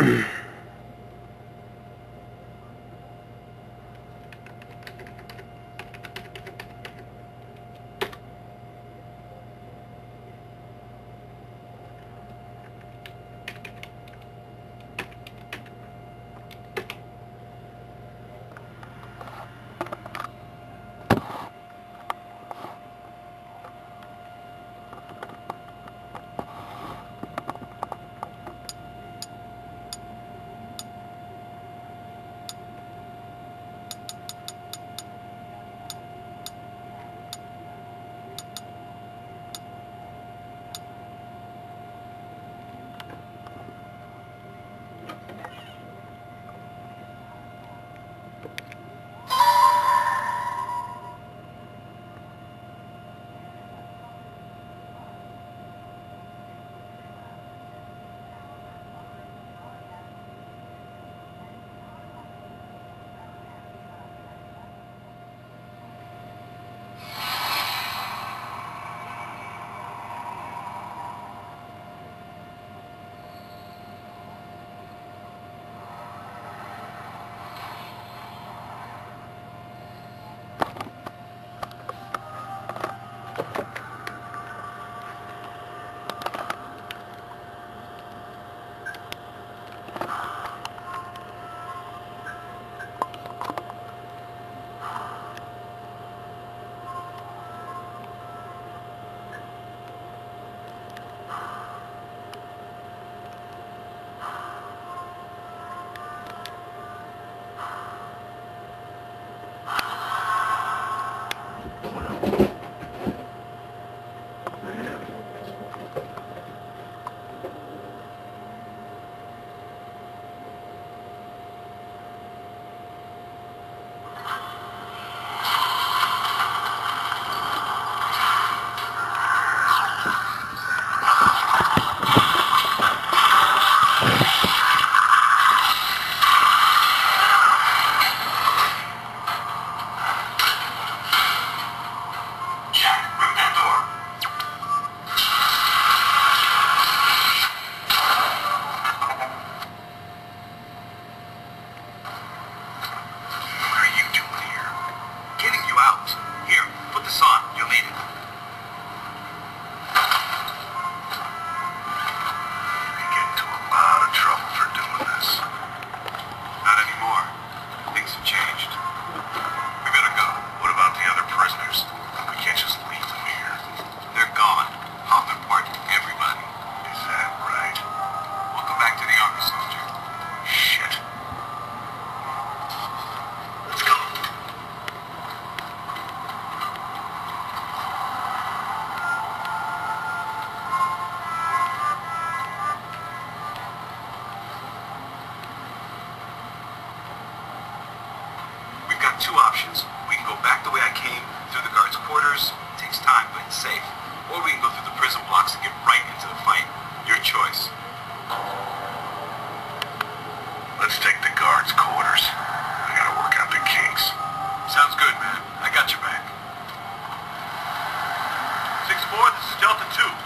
Two options. We can go back the way I came, through the guards' quarters. It takes time, but it's safe. Or we can go through the prison blocks and get right into the fight. Your choice. Let's take the guards' quarters. I gotta work out the kinks. Sounds good, man. I got your back. 6-4, this is Delta 2.